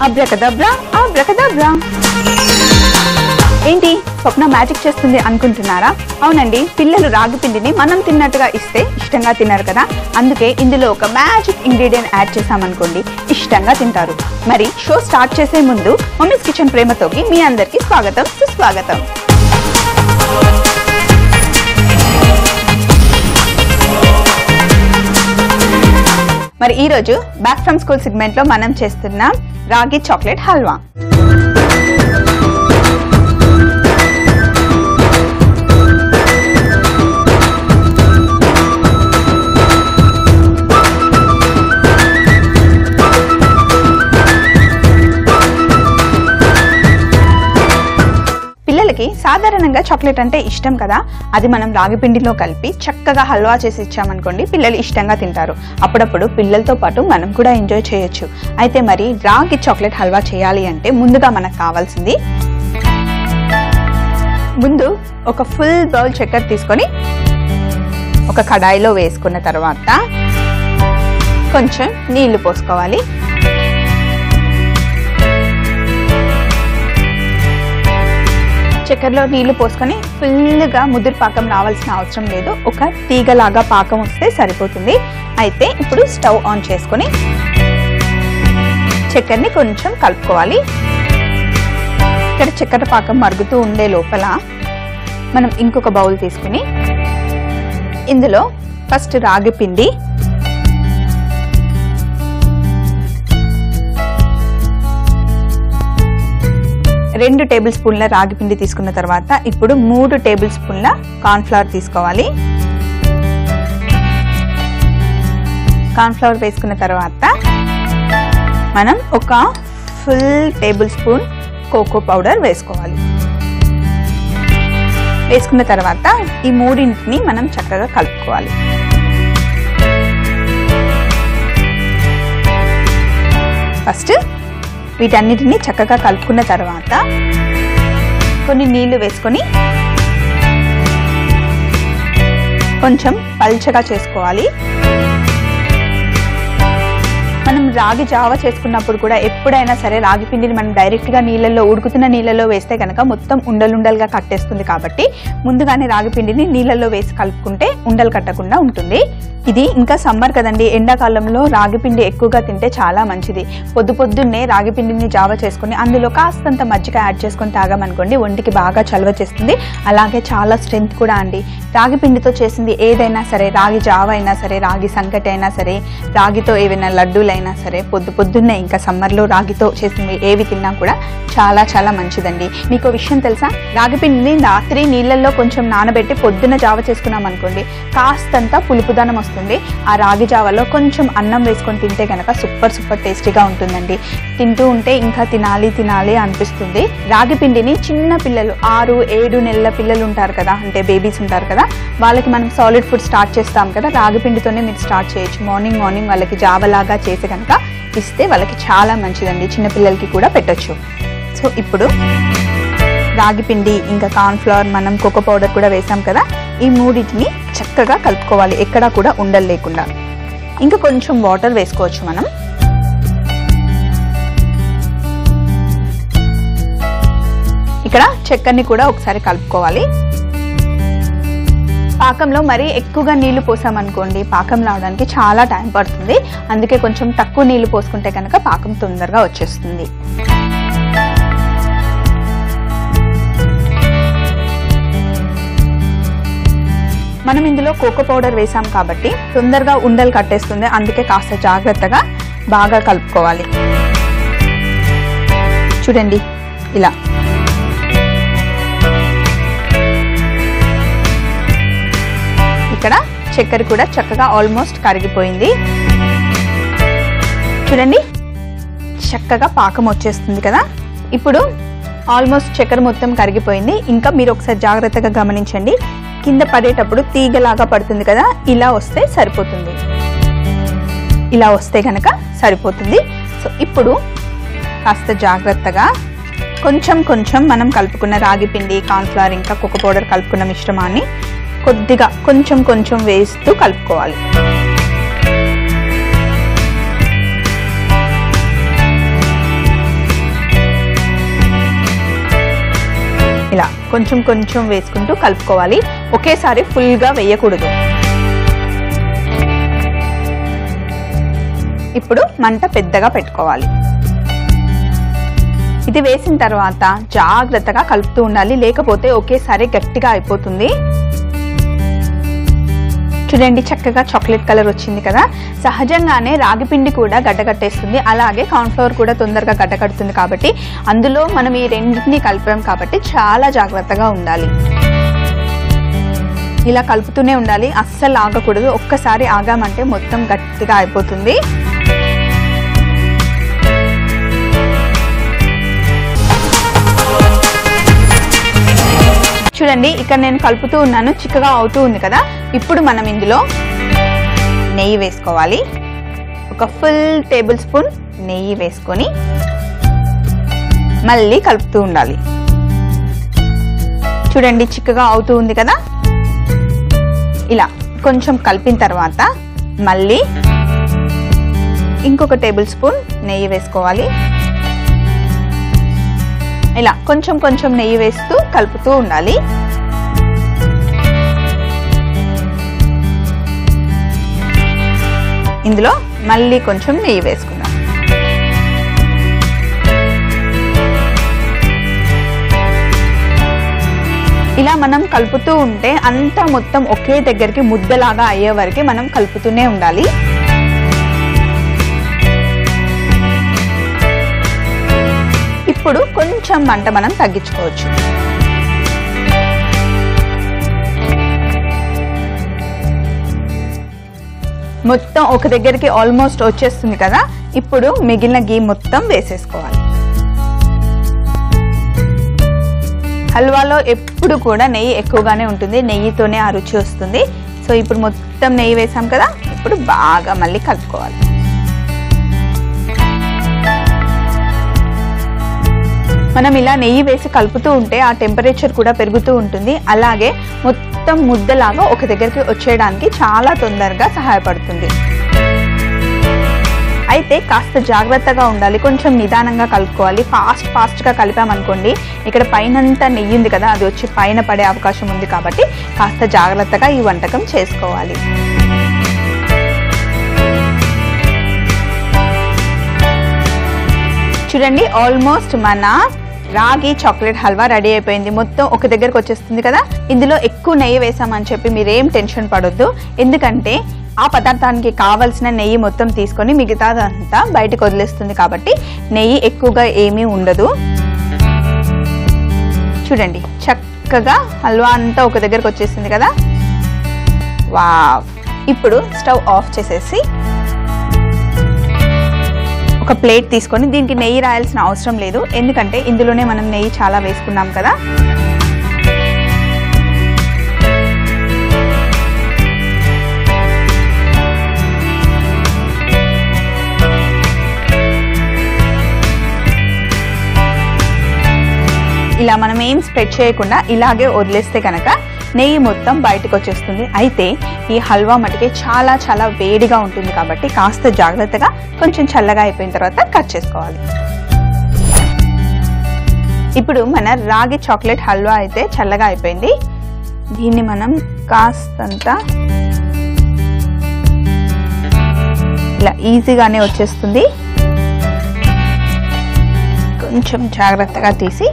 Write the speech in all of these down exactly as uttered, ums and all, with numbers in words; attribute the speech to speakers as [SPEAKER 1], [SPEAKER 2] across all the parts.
[SPEAKER 1] Abracadabra abracadabra. ఏంటి స్వప్న magic చేస్తుంది అనుకుంటున్నారా? అవునండి, పిల్లలు రాగి పిండిని మనం తిన్నట్టుగా ఇస్తే ఇష్టంగా తిన్నారు కదా, అందుకే ఇందులో ఒక మ్యాజిక్ ఇంగ్రీడియంట్ యాడ్ చేసామనుకోండి ఇష్టంగా తింటారు. మరి షో స్టార్ట్ చేసే ముందు మమ్మీస్ కిచెన్ ప్రేమతోకి మీ అందరికీ స్వాగతం సుస్వాగతం. మరి ఈ రోజు బ్యాక్ ఫ్రమ్ స్కూల్ సెగ్మెంట్ లో మనం చేస్తున్నాం రాగి చాక్లెట్ హల్వా. పిల్లలకి సాధారణంగా చాక్లెట్ అంటే ఇష్టం కదా, అది మనం రాగి పిండిలో కలిపి చక్కగా హల్వా చేసి ఇచ్చామనుకోండి పిల్లలు ఇష్టంగా తింటారు. అప్పుడప్పుడు పిల్లలతో పాటు మనం కూడా ఎంజాయ్ చేయొచ్చు. అయితే మరి రాగి చాక్లెట్ హల్వా చేయాలి అంటే ముందుగా మనకు కావాల్సింది, ముందు ఒక ఫుల్ బౌల్ చక్కెర తీసుకొని ఒక కడాయిలో వేసుకున్న తర్వాత కొంచెం నీళ్లు పోసుకోవాలి. చక్కెరలో నీళ్లు పోసుకొని ఫుల్గా ముదురు పాకం రావాల్సిన అవసరం లేదు, ఒక తీగలాగా పాకం వస్తే సరిపోతుంది. అయితే ఇప్పుడు స్టవ్ ఆన్ చేసుకొని చక్కెరని కొంచెం కలుపుకోవాలి. ఇక్కడ చక్కెర పాకం మరుగుతూ ఉండే లోపల మనం ఇంకొక బౌల్ తీసుకుని ఇందులో ఫస్ట్ రాగి పిండి, రెండు టేబుల్ స్పూన్ల రాగి పిండి తీసుకున్న తర్వాత ఇప్పుడు మూడు టేబుల్ స్పూన్ల కార్న్ ఫ్లవర్ తీసుకోవాలి. కార్న్ ఫ్లవర్ వేసుకున్న తర్వాత మనం ఒక full table spoon cocoa powder వేసుకోవాలి. వేసుకున్న తర్వాత ఈ మూడింటిని మనం చక్కగా కలుపుకోవాలి. ఫస్ట్ వీటన్నిటిని చక్కగా కలుపుకున్న తర్వాత కొన్ని నీళ్లు వేసుకొని కొంచెం పల్చగా చేసుకోవాలి. మనం రాగి జావ చేసుకున్నప్పుడు కూడా ఎప్పుడైనా సరే రాగి పిండిని మనం డైరెక్ట్గా నీళ్ళల్లో ఉడుకుతున్న నీళ్ళలో వేస్తే కనుక మొత్తం ఉండలుండలుగా కట్టేస్తుంది. కాబట్టి ముందుగానే రాగి పిండిని నీళ్ళల్లో వేసి కలుపుకుంటే ఉండలు కట్టకుండా ఉంటుంది. ఇది ఇంకా సమ్మర్ కదండి, ఎండాకాలంలో రాగి పిండి ఎక్కువగా తింటే చాలా మంచిది. పొద్దు పొద్దున్నే రాగి పిండిని జావ చేసుకుని అందులో కాస్తంత మజ్జిగ యాడ్ చేసుకొని తాగామనుకోండి ఒంటికి బాగా చలవ చేస్తుంది. అలాగే చాలా స్ట్రెంగ్త్ కూడా అండి. రాగి పిండితో చేసింది ఏదైనా సరే, రాగి జావ అయినా సరే, రాగి సంకటి అయినా సరే, రాగితో ఏవైనా లడ్డూలైనా సరే, పొద్దు పొద్దున్నే ఇంకా సమ్మర్లో రాగితో చేసింది ఏవి తిన్నా కూడా చాలా చాలా మంచిదండి. మీకు విషయం తెలుసా, రాగి పిండిని రాత్రి నీళ్ళల్లో కొంచెం నానబెట్టి పొద్దున్న జావ చేసుకున్నాం అనుకోండి కాస్తంత పులుపుదనం వస్తుంది. ఆ రాగి జావలో కొంచెం అన్నం వేసుకొని తింటే కనుక సూపర్ సూపర్ టేస్టీగా ఉంటుందండి. తింటూ ఉంటే ఇంకా తినాలి తినాలి అనిపిస్తుంది. రాగి పిండిని చిన్న పిల్లలు, ఆరు ఏడు నెలల పిల్లలు ఉంటారు కదా, అంటే బేబీస్ ఉంటారు కదా, వాళ్ళకి మనం సాలిడ్ ఫుడ్ స్టార్ట్ చేస్తాం కదా, రాగి పిండితోనే మీరు స్టార్ట్ చేయొచ్చు. మార్నింగ్ మార్నింగ్ వాళ్ళకి జావలాగా చేసి కనుక ఇస్తే వాళ్ళకి చాలా మంచిదండి. చిన్నపిల్లలకి కూడా పెట్టొచ్చు. సో ఇప్పుడు రాగి పిండి ఇంకా కార్న్ ఫ్లవర్, మనం కోకో పౌడర్ కూడా వేసాం కదా, ఈ మూడింటిని చక్కగా కలుపుకోవాలి, ఎక్కడా కూడా ఉండలు లేకుండా. ఇంకా కొంచెం వాటర్ వేసుకోవచ్చు మనం. ఇక్కడ చక్కెరని కూడా ఒకసారి కలుపుకోవాలి. పాకంలో మరీ ఎక్కువగా నీళ్లు పోసామనుకోండి పాకం రావడానికి చాలా టైం పడుతుంది. అందుకే కొంచెం తక్కువ నీళ్లు పోసుకుంటే కనుక పాకం తొందరగా వచ్చేస్తుంది. మనం ఇందులో కోకో పౌడర్ వేసాం కాబట్టి తొందరగా ఉండలు కట్టేస్తుంది. అందుకే కాస్త జాగ్రత్తగా బాగా కలుపుకోవాలి. చూడండి ఇలా. ఇక్కడ చక్కెర కూడా చక్కగా ఆల్మోస్ట్ కరిగిపోయింది. చూడండి చక్కగా పాకం వచ్చేస్తుంది కదా. ఇప్పుడు ఆల్మోస్ట్ చక్కెర మొత్తం కరిగిపోయింది. ఇంకా మీరు ఒకసారి జాగ్రత్తగా గమనించండి, కింద పడేటప్పుడు తీగలాగా పడుతుంది కదా, ఇలా వస్తే సరిపోతుంది. ఇలా వస్తే కనుక సరిపోతుంది. సో ఇప్పుడు కాస్త జాగ్రత్తగా కొంచెం కొంచెం మనం కలుపుకున్న రాగి పిండి, కార్న్ ఫ్లవర్ ఇంకా కోకో పౌడర్ కలుపుకున్న మిశ్రమాన్ని కొద్దిగా కొంచెం కొంచెం వేస్తూ కలుపుకోవాలి. కొంచెం కొంచెం వేసుకుంటూ కలుపుకోవాలి. ఒకేసారి ఫుల్గా వేయకూడదు. ఇప్పుడు మంట పెద్దగా పెట్టుకోవాలి. ఇది వేసిన తర్వాత జాగ్రత్తగా కలుపుతూ ఉండాలి, లేకపోతే ఒకేసారి గట్టిగా అయిపోతుంది. చూడండి చక్కగా చాక్లెట్ కలర్ వచ్చింది కదా. సహజంగానే రాగి పిండి కూడా గడ్డకట్టేస్తుంది, అలాగే కార్న్ఫ్లవర్ కూడా తొందరగా గడ్డకడుతుంది. కాబట్టి అందులో మనం ఈ రెండింటిని కలిపాం కాబట్టి చాలా జాగ్రత్తగా ఉండాలి. ఇలా కలుపుతూనే ఉండాలి, అస్సలు ఆగకూడదు. ఒక్కసారి ఆగామంటే మొత్తం గట్టిగా అయిపోతుంది. చూడండి ఇక్కడ నేను కలుపుతూ ఉన్నాను, చిక్కగా అవుతూ ఉంది కదా. ఇప్పుడు మనం ఇందులో నెయ్యి వేసుకోవాలి. ఒక ఫుల్ టేబుల్ స్పూన్ నెయ్యి వేసుకొని మళ్ళీ కలుపుతూ ఉండాలి. చూడండి చిక్కగా అవుతూ ఉంది కదా. ఇలా కొంచెం కలిపిన తర్వాత మళ్ళీ ఇంకొక టేబుల్ స్పూన్ నెయ్యి వేసుకోవాలి. ఇలా కొంచెం కొంచెం నెయ్యి వేస్తూ కలుపుతూ ఉండాలి. ఇందులో మళ్ళీ కొంచెం నెయ్యి వేసుకుందాం. ఇలా మనం కలుపుతూ ఉంటే అంతా మొత్తం ఒకే దగ్గరికి ముద్దలాగా అయ్యే వరకు మనం కలుపుతూనే ఉండాలి. ఇప్పుడు కొంచెం మంట మనం తగ్గించుకోవచ్చు. మొత్తం ఒక దగ్గరికి ఆల్మోస్ట్ వచ్చేస్తుంది కదా. ఇప్పుడు మిగిలిన గీ మొత్తం వేసేసుకోవాలి. హల్వాలో ఎప్పుడు కూడా నెయ్యి ఎక్కువగానే ఉంటుంది, నెయ్యితోనే ఆ రుచి వస్తుంది. సో ఇప్పుడు మొత్తం నెయ్యి వేసాం కదా. ఇప్పుడు బాగా మళ్ళీ కలుపుకోవాలి. మనం ఇలా నెయ్యి వేసి కలుపుతూ ఉంటే ఆ టెంపరేచర్ కూడా పెరుగుతూ ఉంటుంది, అలాగే మొత్తం ముద్దలాగా ఒక దగ్గరికి వచ్చేయడానికి చాలా తొందరగా సహాయపడుతుంది. అయితే కాస్త జాగ్రత్తగా ఉండాలి, కొంచెం నిదానంగా కలుపుకోవాలి. ఫాస్ట్ ఫాస్ట్గా కలిపామనుకోండి ఇక్కడ పైనంతా నెయ్యి ఉంది కదా, అది వచ్చి పైన పడే అవకాశం ఉంది. కాబట్టి కాస్త జాగ్రత్తగా ఈ వంటకం చేసుకోవాలి. చూడండి ఆల్మోస్ట్ మన రాగి చాక్లెట్ హల్వా రెడీ అయిపోయింది. మొత్తం ఒక దగ్గరకు వచ్చేస్తుంది కదా. ఇందులో ఎక్కువ నెయ్యి వేసామని చెప్పి మీరేం టెన్షన్ పడొద్దు, ఎందుకంటే ఆ పదార్థానికి కావలసిన నెయ్యి మొత్తం తీసుకొని మిగతాదంతా బయటకు వదిలేస్తుంది. కాబట్టి నెయ్యి ఎక్కువగా ఏమీ ఉండదు. చూడండి చక్కగా హల్వా అంతా ఒక దగ్గరకు వచ్చేసింది కదా. వావ్! ఇప్పుడు స్టవ్ ఆఫ్ చేసేసి ఒక ప్లేట్ తీసుకొని, దీనికి నెయ్యి రాయాల్సిన అవసరం లేదు ఎందుకంటే ఇందులోనే మనం నెయ్యి చాలా వేసుకున్నాం కదా. ఇలా మనం ఏం స్ప్రెడ్ చేయకుండా ఇలాగే వదిలేస్తే కనుక నెయ్యి మొత్తం బయటకు వచ్చేస్తుంది. అయితే ఈ హల్వా మటుకే చాలా చాలా వేడిగా ఉంటుంది కాబట్టి కాస్త జాగ్రత్తగా కొంచెం చల్లగా అయిపోయిన తర్వాత కట్ చేసుకోవాలి. ఇప్పుడు మన రాగి చాక్లెట్ హల్వా అయితే చల్లగా అయిపోయింది. దీన్ని మనం కాస్తంత ఇలా ఈజీగానే వచ్చేస్తుంది. కొంచెం జాగ్రత్తగా తీసి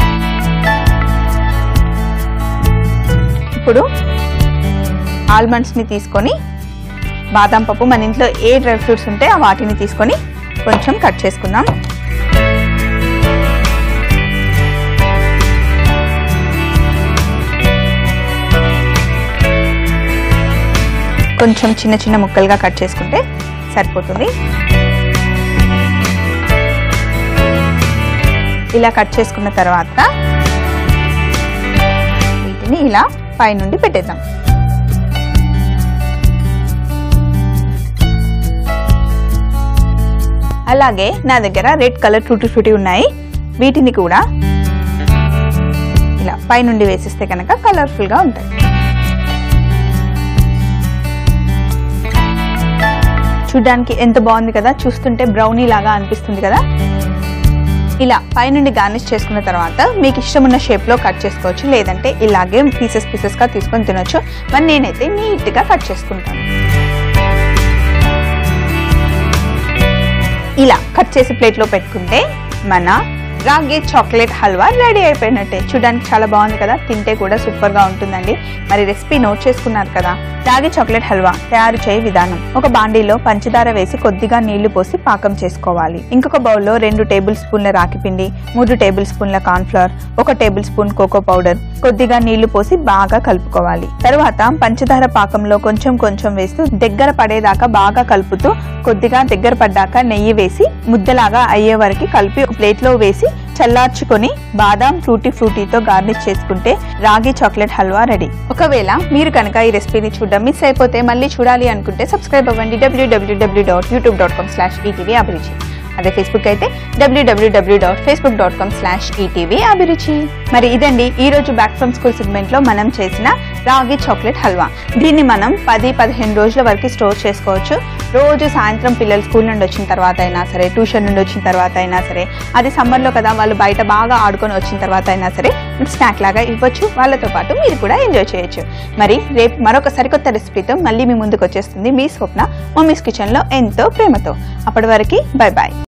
[SPEAKER 1] ఇప్పుడు ఆల్మండ్స్ని తీసుకొని, బాదం పప్పు, మన ఇంట్లో ఏ డ్రై ఫ్రూట్స్ ఉంటే ఆ వాటిని తీసుకొని కొంచెం కట్ చేసుకుందాం. కొంచెం చిన్న చిన్న ముక్కలుగా కట్ చేసుకుంటే సరిపోతుంది. ఇలా కట్ చేసుకున్న తర్వాత వీటిని ఇలా పైనుండి పెట్టేద్దాం. అలాగే నా దగ్గర రెడ్ కలర్ టూటీ ఫ్రూటీ ఉన్నాయి, వీటిని కూడా ఇలా పైనుండి వేసిస్తే కనుక కలర్ఫుల్ గా ఉంటాయి. చూడ్డానికి ఎంత బాగుంది కదా, చూస్తుంటే బ్రౌనీ లాగా అనిపిస్తుంది కదా. ఇలా పైనుండి గార్నిష్ చేసుకున్న తర్వాత మీకు ఇష్టం ఉన్న షేప్లో కట్ చేసుకోవచ్చు, లేదంటే ఇలాగే పీసెస్ పీసెస్గా తీసుకొని తినొచ్చు. మరి నేనైతే నీట్గా కట్ చేసుకుంటాను. ఇలా కట్ చేసి ప్లేట్లో పెట్టుకుంటే మన రాగి చాక్లెట్ హల్వా రెడీ అయిపోయినట్టే. చూడడానికి చాలా బాగుంది కదా, తింటే కూడా సూపర్గా ఉంటుందండి. మరి రెసిపీ నోట్ చేసుకున్నారు కదా. రాగి చాక్లెట్ హల్వా తయారు చేయ విధానం: ఒక బాండీలో పంచదార వేసి కొద్దిగా నీళ్లు పోసి పాకం చేసుకోవాలి. ఇంకొక బౌల్లో రెండు టేబుల్ స్పూన్ల రాగి పిండి, మూడు టేబుల్ స్పూన్ల కార్న్ఫ్లవర్, ఒక టేబుల్ స్పూన్ కోకో పౌడర్, కొద్దిగా నీళ్లు పోసి బాగా కలుపుకోవాలి. తర్వాత పంచదార పాకంలో కొంచెం కొంచెం వేస్తూ దగ్గర పడేదాకా బాగా కలుపుతూ కొద్దిగా దగ్గర పడ్డాక నెయ్యి వేసి ముద్దలాగా అయ్యే వరకు కలిపి ఒక ప్లేట్లో వేసి చల్లార్చుకొని బాదాం ఫ్రూటీ ఫ్రూటీతో గార్నిష్ చేసుకుంటే రాగి చాక్లెట్ హల్వా రెడీ. ఒకవేళ మీరు కనుక ఈ రెసిపీని చూడడం మిస్ అయిపోతే మళ్ళీ చూడాలి అనుకుంటే సబ్స్క్రైబ్ అవ్వండి WWW dot YouTube dot com slash ETV Abhiruchi. అదే ఫేస్బుక్ అయితే WWW dot Facebook dot com slash ETV Abhiruchi. మరి ఇదండి ఈ రోజు బ్యాక్ ఫ్రమ్ స్కూల్ సెగ్మెంట్ లో మనం చేసిన రాగి చాక్లెట్ హల్వా. దీన్ని మనం పది పదిహేను రోజుల వరకు స్టోర్ చేసుకోవచ్చు. రోజు సాయంత్రం పిల్లలు స్కూల్ నుండి వచ్చిన తర్వాత అయినా సరే, ట్యూషన్ నుండి వచ్చిన తర్వాత అయినా సరే, అది సమ్మర్లో కదా వాళ్ళు బయట బాగా ఆడుకొని వచ్చిన తర్వాత అయినా సరే స్నాక్ లాగా ఇవ్వచ్చు. వాళ్ళతో పాటు మీరు కూడా ఎంజాయ్ చేయొచ్చు. మరి రేపు మరొక సరికొత్త రెసిపీతో మళ్ళీ మీ ముందుకు వచ్చేస్తుంది మీ స్వప్న మమ్మీస్ కిచెన్లో ఎంతో ప్రేమతో. అప్పటి వరకు బై బాయ్.